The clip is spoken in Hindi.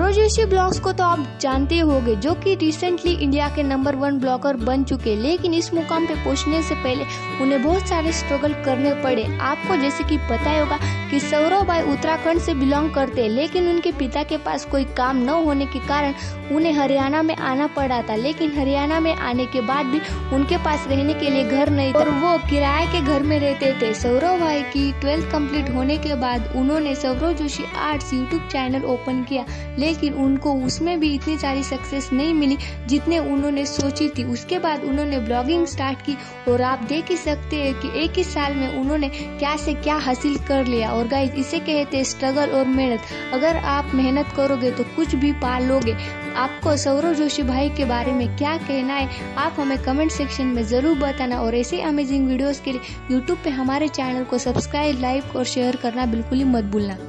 सौरव जोशी ब्लॉग्स को तो आप जानते ही होंगे, जो कि रिसेंटली इंडिया के नंबर 1 ब्लॉगर बन चुके, लेकिन इस मुकाम पे पहुंचने से पहले उन्हें बहुत सारे स्ट्रगल करने पड़े। आपको जैसे कि पता ही होगा कि सौरव भाई उत्तराखंड से बिलोंग करते हैं, लेकिन उनके पिता के पास कोई काम न होने के कारण उन्हें हरियाणा में आना पड़ा था। लेकिन हरियाणा में आने के बाद भी उनके पास रहने के लिए घर नहीं था और वो किराए के घर में रहते थे। सौरव भाई की 12th कंप्लीट होने के बाद उन्होंने Saurav Joshi arts YouTube channel open किया, लेकिन उनको उसमें भी इतनी सारी सक्सेस नहीं मिली जितने उन्होंने सोची थी। उसके बाद उन्होंने ब्लॉगिंग स्टार्ट की और आप देख ही सकते हैं कि एक ही साल में उन्होंने क्या से क्या हासिल कर लिया। और गाइस, इसे कहते हैं स्ट्रगल और मेहनत। अगर आप मेहनत करोगे तो कुछ भी पा लोगे। आपको सौरव जोशी भाई के बारे में क्या कहना है, आप हमें कमेंट सेक्शन में ज़रूर बताना। और ऐसे अमेजिंग वीडियोस के लिए यूट्यूब पे हमारे चैनल को सब्सक्राइब, लाइक और शेयर करना बिल्कुल ही मत भूलना।